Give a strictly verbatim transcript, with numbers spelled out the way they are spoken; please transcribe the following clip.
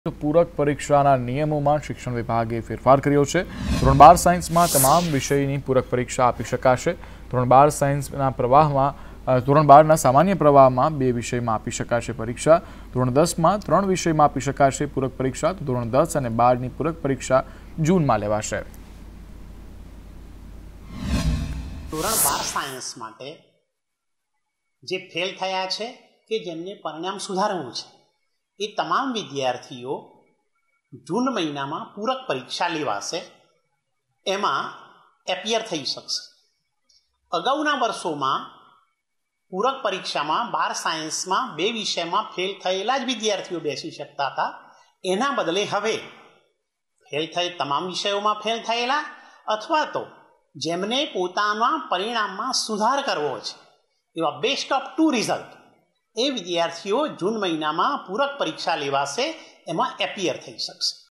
પૂરક પરીક્ષાના નિયમોમાં શિક્ષણ વિભાગે ફેરફાર કર્યો છે। ધોરણ બાર સાયન્સમાં તમામ વિષયની પૂરક પરીક્ષા આપી શકાશે। ધોરણ બાર સાયન્સના પ્રવાહમાં ધોરણ બારના સામાન્ય પ્રવાહમાં બે વિષયમાં આપી શકાશે પરીક્ષા। ધોરણ દસમાં ત્રણ વિષયમાં આપી શકાશે પૂરક પરીક્ષા। તો ધોરણ દસ અને બારની પૂરક પરીક્ષા જૂનમાં લેવાશે। ધોરણ બાર સાયન્સ માટે જે ફેલ થયા છે કે જેમને પરિણામ સુધારવું છે એ તમામ વિદ્યાર્થીઓ જૂન મહિનામાં પૂરક પરીક્ષા લેવાશે, એમાં એપિયર થઈ શકશે। અગાઉના વર્ષોમાં પૂરક પરીક્ષામાં બાર સાયન્સમાં બે વિષયમાં ફેલ થયેલા જ વિદ્યાર્થીઓ બેસી શકતા હતા, એના બદલે હવે ફેલ થઈ તમામ વિષયોમાં ફેલ થયેલા અથવા તો જેમને પોતાના પરિણામમાં સુધાર કરવો છે એવા બેસ્ટ ઓફ ટુ રિઝલ્ટ એ વિદ્યાર્થીઓ જૂન મહિનામાં પૂરક પરીક્ષા લેવાશે, એમાં એપિયર થઈ શકશે।